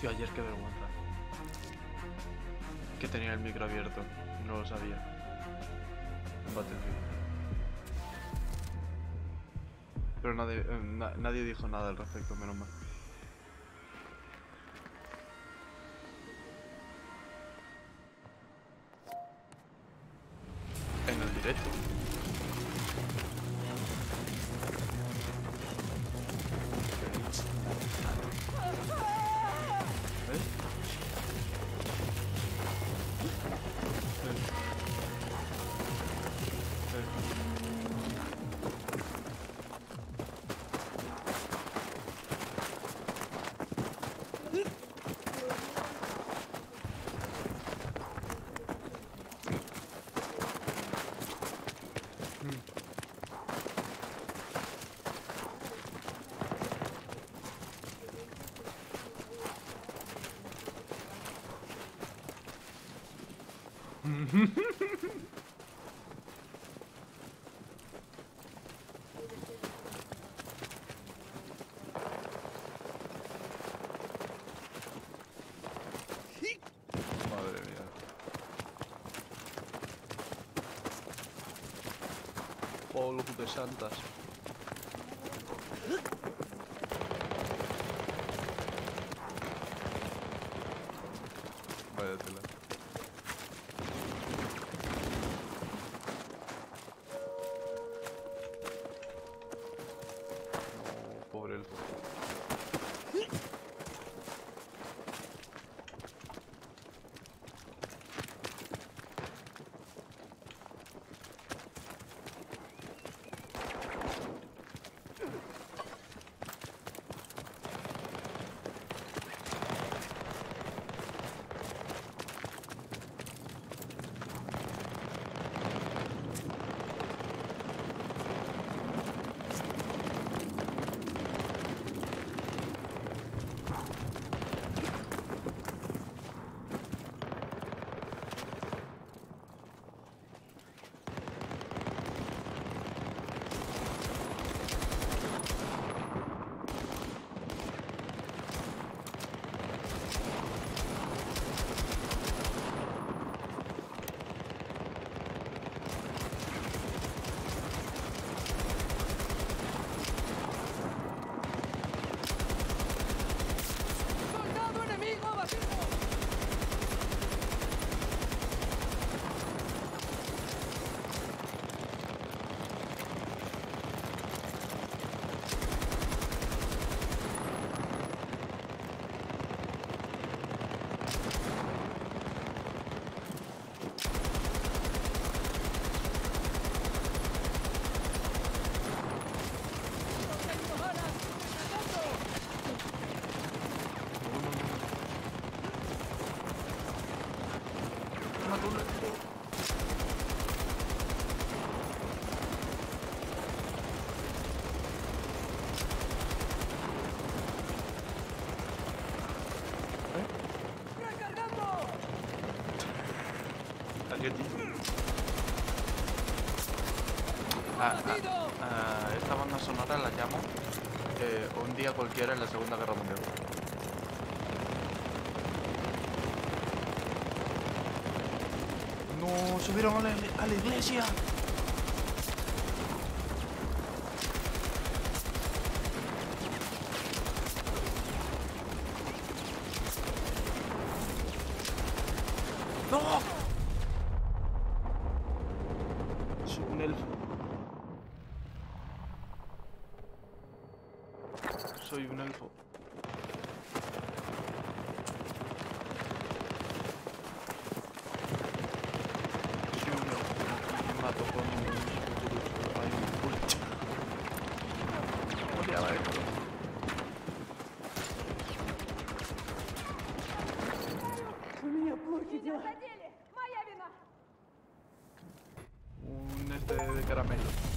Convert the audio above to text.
Hostia, ayer qué vergüenza. Que tenía el micro abierto. No lo sabía. En Battlefield. Pero nadie dijo nada al respecto, menos mal. En el directo. ¿Ves? Madre mía. Oh, los de santas. Vaya tela. Oh, pobre elfo. Esta banda sonora la llamo Un día cualquiera en la Segunda Guerra Mundial. No, subieron a la iglesia. ¡No! Soy un elfo. Soy un elfo. Soy un elfo. Me mato con un... Ay, un pulcho. ¿Cómo se llama esto? Un de caramelo.